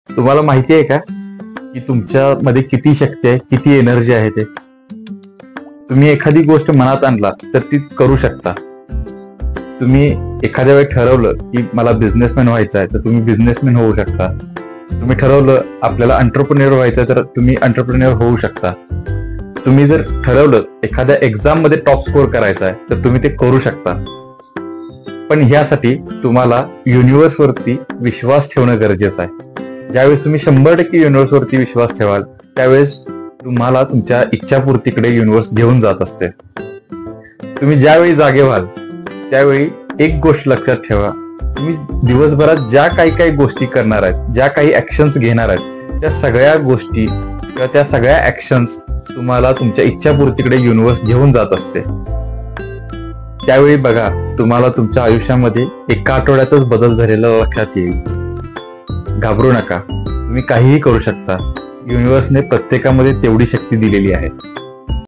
तुम्हाला माहिती आहे का की तुमच्यामध्ये किती शक्ती आहे, किती एनर्जी आहे ते? तुम्ही एखादी गोष्ट मनात आणला तर ती करू शकता. तुम्ही एखाद्या वेळी ठरवलं की मला बिझनेसमॅन व्हायचं आहे तर तुम्ही बिझनेसमॅन होऊ शकता. तुम्ही ठरवलं आपल्याला एंटरप्रेन्योर व्हायचं तर तुम्ही एंटरप्रेन्योर होऊ शकता. तुम्ही जर ठरवलं एखाद्या एक्झाम मध्ये टॉप स्कोर करायचा आहे तर तुम्ही ते करू शकता. पण ह्यासाठी तुम्हाला युनिव्हर्स वरती विश्वास ठेवणं गरजेचं आहे. ज्यावेळेस तुम्ही 100% युनिव्हर्स वरती विश्वास ठेवाल त्यावेळेस तुम्हाला तुमच्या इच्छापूर्तीकडे युनिव्हर्स घेऊन जात असते. तुम्ही ज्यावेळी जागे व्हाल त्यावेळी एक गोष्ट लक्षात ठेवा, तुम्ही दिवसभरात ज्या काही गोष्टी करणार आहेत, ज्या काही ऍक्शन्स घेणार आहेत, त्या सगळ्या गोष्टी किंवा त्या सगळ्या ऍक्शन्स तुम्हाला तुमच्या इच्छापूर्तीकडे युनिव्हर्स घेऊन जात असते. त्यावेळी बघा तुम्हाला तुमच्या आयुष्यामध्ये एका आठवड्यातच बदल झालेला लक्षात येईल. घाबरू नका, तुम्ही काहीही करू शकता. युनिव्हर्सने प्रत्येकामध्ये तेवढी शक्ती दिलेली आहे.